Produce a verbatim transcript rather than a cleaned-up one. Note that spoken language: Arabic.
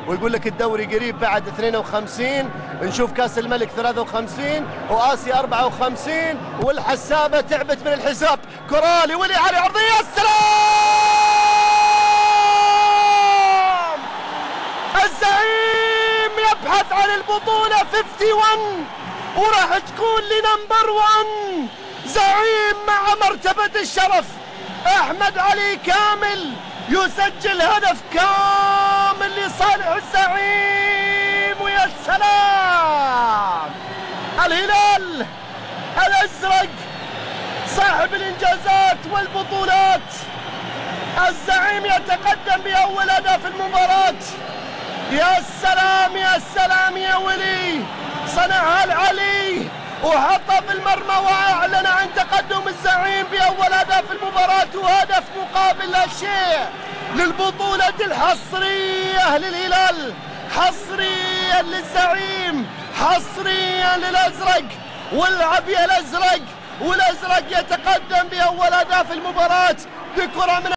ويقول لك الدوري قريب بعد اثنين وخمسين، نشوف كاس الملك ثلاثة وخمسين وآسيا أربعة وخمسين، والحسابة تعبت من الحساب. كورالي ولي علي عرضية، السلام! الزعيم يبحث عن البطولة واحد وخمسين وراح تكون لنمبر واحد. زعيم مع مرتبة الشرف أحمد علي كامل يسجل هدف كامل لصالح الزعيم، ويا سلام! الهلال الأزرق صاحب الإنجازات والبطولات، الزعيم يتقدم بأول هدف المباراة. يا سلام يا سلام يا ولي، صنعها العلي وحطها في المرمى واعلن عن تقدم الزعيم باول هدف المباراه، وهدف مقابل لا شيء للبطوله الحصريه للهلال، حصريا للزعيم، حصريا للازرق. والعب يا الازرق، والازرق يتقدم باول هدف المباراه بكره من